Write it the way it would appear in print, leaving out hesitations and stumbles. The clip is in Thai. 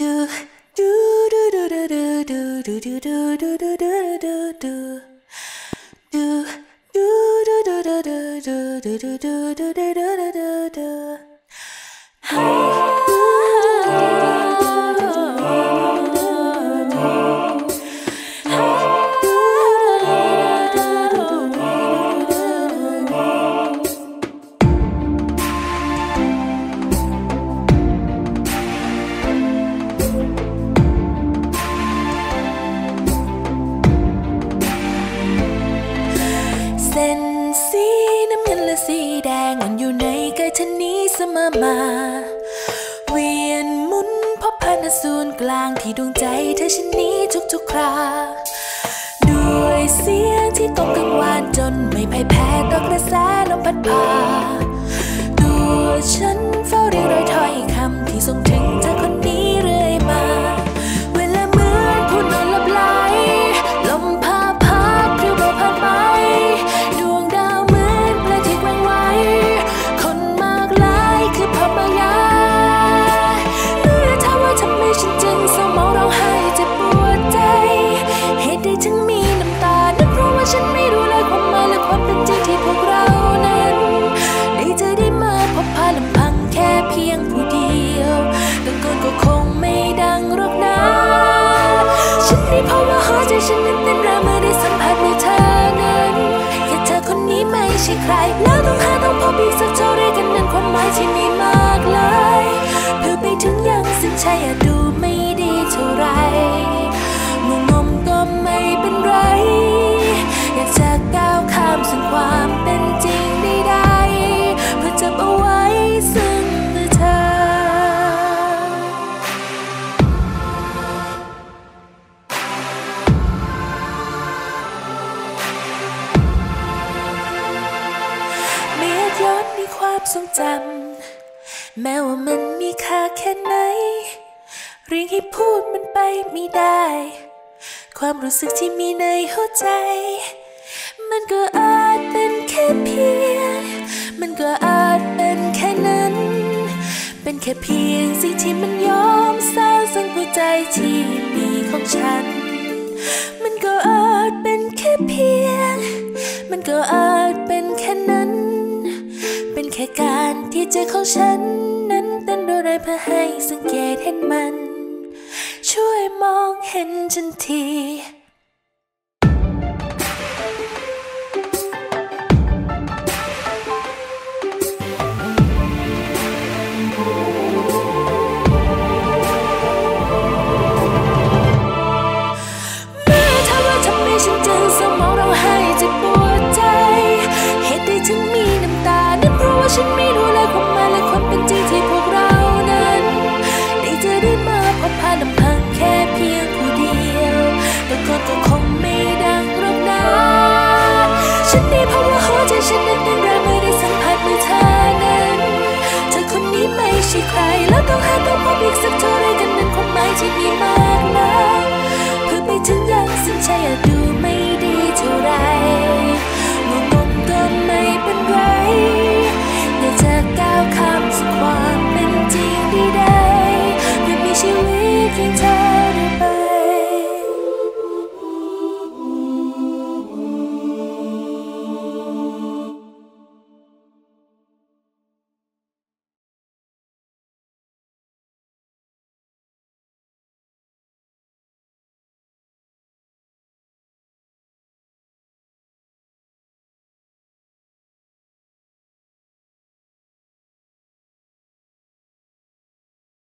เส้นสีน้ำเงินและสีแดงมันอยู่ในกายเธอนี้เสมอมาเวียนหมุนพบผ่านศูนย์กลางที่ดวงใจเธอฉันนี้ทุกๆคราด้วยเสียงที่ก้องกังวานจนไม่พ่ายแพ้ต่อกระแสลมพัดพาตัวฉันเฝ้าเรียกรอยถ้อยคำที่ส่งถึงเธอคนนี้เรื่อยมาเวลาเหมือนผู้นอนหลับไหลลมพาพัดพริ้วเบาผ่านไปดวงดาวเหมือนปลาที่แกว่งไหวคนมากหลายคือภาพมายาเมื่อถามว่าทำไมฉันจึงเศร้าหมองร้องไห้เจ็บปวดใจเหตุใดถึงมีน้ำตานั่นเพราะว่าฉันไม่รู้เลยความหมายและความเป็นจริงที่พวกเรานั้นได้เจอได้มาพบพาลำพังแค่เพียงผู้เดียวตะโกนก็คงไม่ดังหรอกนะฉันนี่เพราะว่าหัวใจฉันนั้นเต้นแรงเมื่อได้สัมผัสในเธอนั้นแค่เธอคนนี้ไม่ใช่ใครแล้วต้องหาต้องพบอีกสักเท่าไรกันนั้นความหมายที่มีมากเลยเพื่อไปถึงยังซึ่งใช่อาจดูไม่ดีเท่าไรงงก็ไม่เป็นไรอยากจะก้าวข้ามซึ่งความเป็นจริงได้เพื่อจับเอาไว้ซึ่งมือเธอไม่อาจย้อนในความทรงจำแม้ว่ามันมีค่าแค่ไหนเรียกให้พูดมันไปไม่ได้ความรู้สึกที่มีในหัวใจมันก็อาจเป็นแค่เพียงมันก็อาจเป็นแค่นั้นเป็นแค่เพียงสิ่งที่มันยอมสร้างซึ่งหัวใจที่มีของฉันมันก็อาจเป็นแค่เพียงมันก็อาจเป็นแค่นั้นเป็นแค่การที่ใจของฉันนั้นเต้นด้วยอะไรเพื่อให้สังเกตเห็นมันช่วยมองเห็นฉันทีฉันจึงเศร้าหมองร้องไห้เจ็บปวดใจเหตุใดถึงมีน้ำตานั่นเพราะว่าฉันไม่รู้เลยความหมายและความเป็นจริงที่พวกเรานั้นได้เจอได้มาพบผ่านลำพังแค่เพียงผู้เดียวแต่ก็คงไม่ดังหรอกนะฉันนี่เพราะว่าหัวใจฉันนั้นเต้นแรงเมื่อได้สัมผัสมือเธอนั้นเธอคนนี้ไม่ใช่ใครแล้วต้องหา